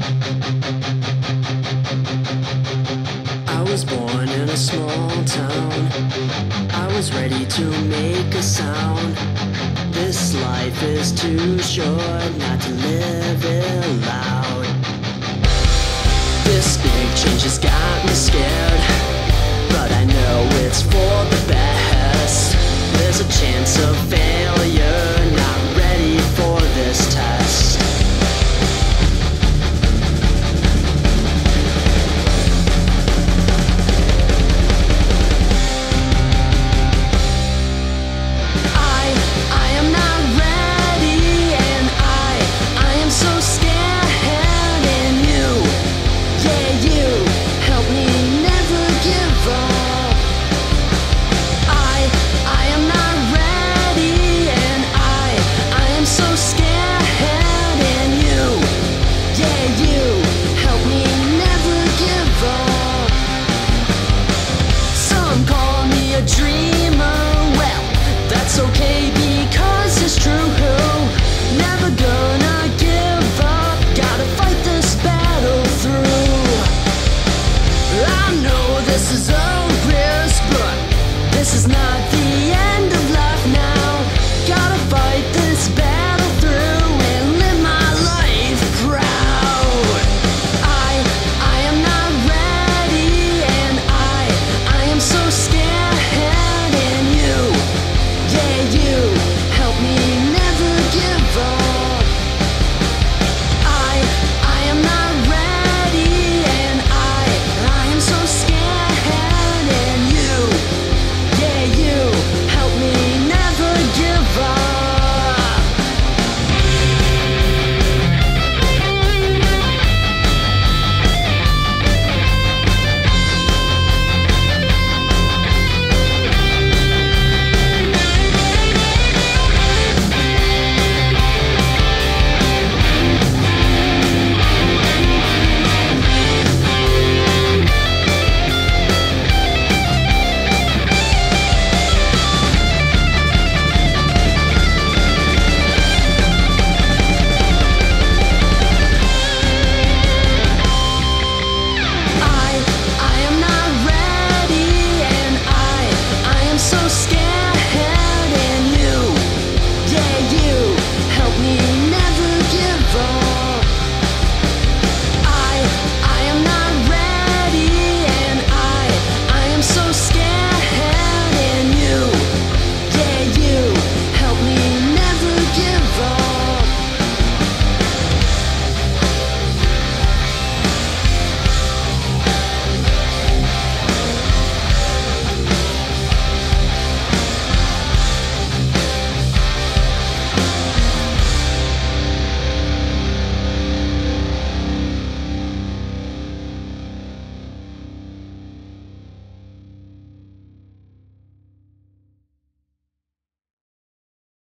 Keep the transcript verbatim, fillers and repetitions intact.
I was born in a small town. I was ready to make a sound. This life is too short not to live it loud. This big change has got me scared, but I know it's for the best. There's a chance of